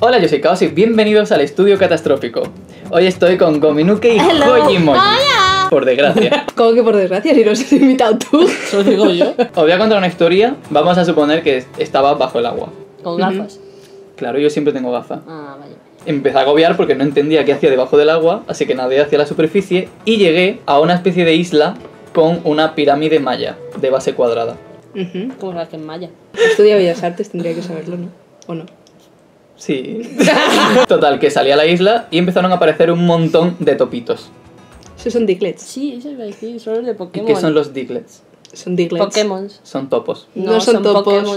Hola, yo soy Kaos y bienvenidos al Estudio Catastrófico. Hoy estoy con Gominuke y Hojimoji. Hola. Por desgracia. ¿Cómo que por desgracia? Si nos has invitado tú. Eso lo digo yo. Os voy a contar una historia. Vamos a suponer que estaba bajo el agua. Con gafas. Claro, yo siempre tengo gafas. Ah, vaya. Empecé a agobiar porque no entendía qué hacía debajo del agua, así que nadé hacia la superficie y llegué a una especie de isla con una pirámide maya de base cuadrada. ¿Cómo sabes que es maya? Estudia Bellas Artes, tendría que saberlo, ¿no? ¿O no? Sí. Total, que salí a la isla y empezaron a aparecer un montón de topitos. Esos son Dicklets. Sí, eso iba a decir, son los de ¿Y Pokémon. qué son los Dicklets? Son Dicklets. Pokémon. Son topos. No son topos. Pokémon.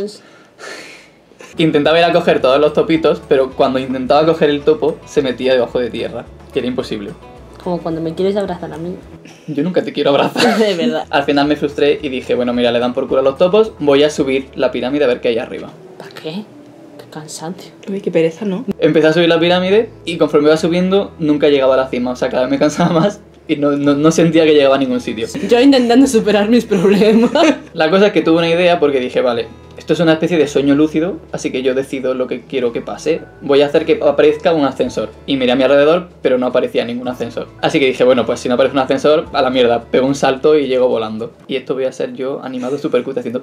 Intentaba ir a coger todos los topitos, pero cuando intentaba coger el topo, se metía debajo de tierra, que era imposible. Como cuando me quieres abrazar a mí. Yo nunca te quiero abrazar. De verdad. Al final me frustré y dije, bueno, mira, le dan por culo a los topos, voy a subir la pirámide a ver qué hay arriba. ¿Para qué? Qué cansancio. Uy, qué pereza, ¿no? Empecé a subir la pirámide y conforme iba subiendo, nunca llegaba a la cima. O sea, cada vez me cansaba más y no sentía que llegaba a ningún sitio. Yo intentando superar mis problemas. La cosa es que tuve una idea porque dije, vale, esto es una especie de sueño lúcido, así que yo decido lo que quiero que pase. Voy a hacer que aparezca un ascensor. Y miré a mi alrededor, pero no aparecía ningún ascensor. Así que dije, bueno, pues si no aparece un ascensor, a la mierda, pego un salto y llego volando. Y esto voy a ser yo animado super cute haciendo...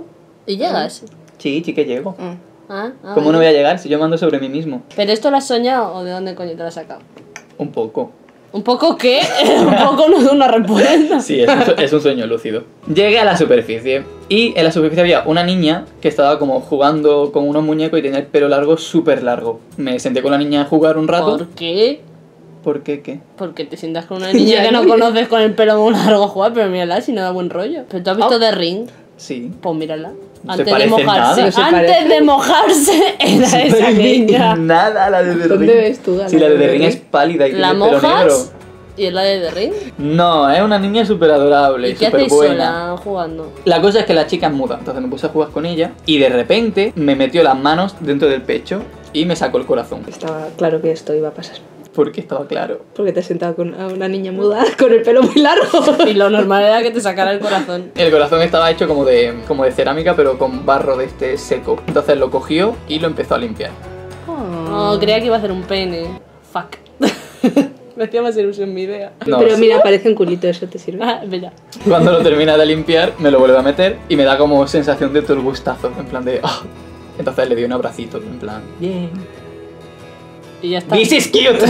¿Y llegas? Sí, que llego. Ah, ¿Cómo no voy a llegar si yo mando sobre mí mismo? ¿Pero esto lo has soñado o de dónde coño te lo has sacado? Un poco. ¿Un poco qué? Un poco no es una respuesta. Sí, es un sueño lúcido. Llegué a la superficie y en la superficie había una niña que estaba como jugando con unos muñecos y tenía el pelo largo, súper largo. Me senté con la niña a jugar un rato. ¿Por qué? ¿Por qué qué? Porque te sientas con una niña que no conoces con el pelo muy largo a jugar, pero mírala si no da buen rollo. ¿Pero tú has visto The Ring? Sí. Pues mírala. No se Antes de parece mojarse. nada. No se Antes parece. de mojarse era esa niña. Nada, la de The ¿Dónde Ring. ves tú? Sí, la de The Ring es pálida y ¿La tiene el pelo negro. mojas? ¿Y es la de The Ring? No, es una niña súper adorable ¿Y y qué súper hacéis buena. sola jugando? La cosa es que la chica es muda, entonces me puse a jugar con ella y de repente me metió las manos dentro del pecho y me sacó el corazón. Estaba claro que esto iba a pasar. Porque estaba claro. Porque te has sentado con una niña muda con el pelo muy largo. Y lo normal era que te sacara el corazón. El corazón estaba hecho como de cerámica, pero con barro de este seco. Entonces lo cogió y lo empezó a limpiar. No, creía que iba a hacer un pene. Fuck. Me hacía más ilusión mi idea. No, Pero sí. mira, parece un culito, eso te sirve. Ah, bella. Cuando lo termina de limpiar, me lo vuelve a meter y me da como sensación de turgustazo, en plan de... "Ah". Entonces le di un abracito, en plan... Bien. Y ya está. This is cute.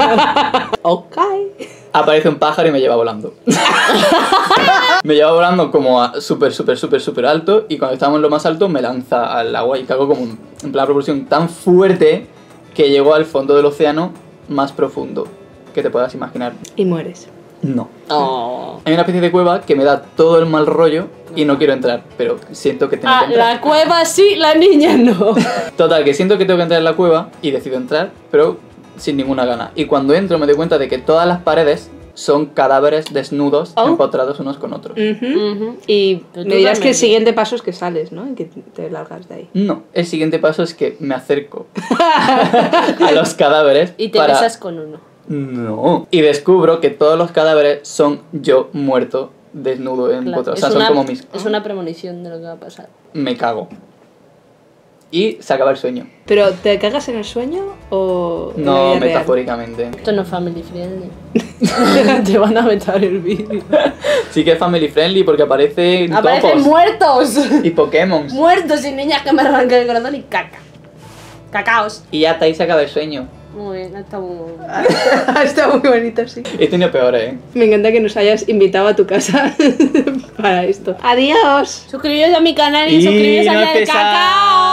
Ok. Aparece un pájaro y me lleva volando. Me lleva volando como a súper alto y cuando estamos en lo más alto me lanza al agua y caigo como en plan propulsión tan fuerte que llego al fondo del océano más profundo que te puedas imaginar. Y mueres. No. Oh. Hay una especie de cueva que me da todo el mal rollo y no quiero entrar, pero siento que tengo que entrar. La cueva sí, la niña no. Total, que siento que tengo que entrar en la cueva y decido entrar, pero sin ninguna gana. Y cuando entro me doy cuenta de que todas las paredes son cadáveres desnudos empotrados unos con otros. Y Pero tú me dirás que también. el siguiente paso es que sales, ¿no? Y que te largas de ahí. No, el siguiente paso es que me acerco a los cadáveres Y te para... besas con uno. No. Y descubro que todos los cadáveres son yo muerto, desnudo, empotrado. O sea, son como mis... Es una premonición de lo que va a pasar. Me cago. Y se acaba el sueño. ¿Pero te cagas en el sueño o en la No, vida real? metafóricamente. Esto no es family friendly. Te van a meter el vídeo. Sí que es family friendly porque aparecen ¡Aparecen topos muertos! y Pokémon. Muertos y niñas que me arrancan el corazón y caca. Cacaos. Y ya hasta ahí se acaba el sueño. Muy bien, está muy bien. Está muy bonito, sí. He tenido peores, ¿eh? Me encanta que nos hayas invitado a tu casa para esto. ¡Adiós! Suscribiros a mi canal y Y suscribiros no al del empezar. cacao.